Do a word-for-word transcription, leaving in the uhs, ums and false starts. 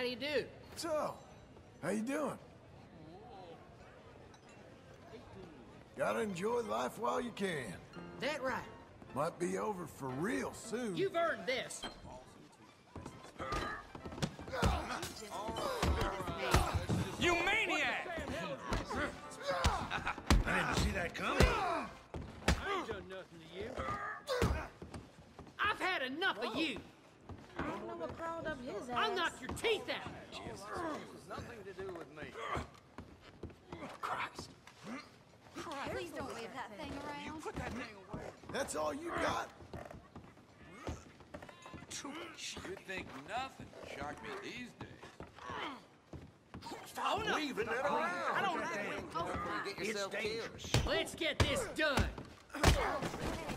do you do? So, how you doing? Gotta enjoy life while you can. That right. Might be over for real soon. You've earned this. You maniac! I didn't see that coming. I ain't done nothing to you. I've had enough Whoa. of you. I don't know what crawled up his ass. I'll knock your teeth out. Nothing to do with me. Christ. Please don't wave that thing around. You put that thing away. That's all you got? You think nothing shocked me these days. Stop oh, waving that around. I don't Oh, you get yourself killed. Let's get this done.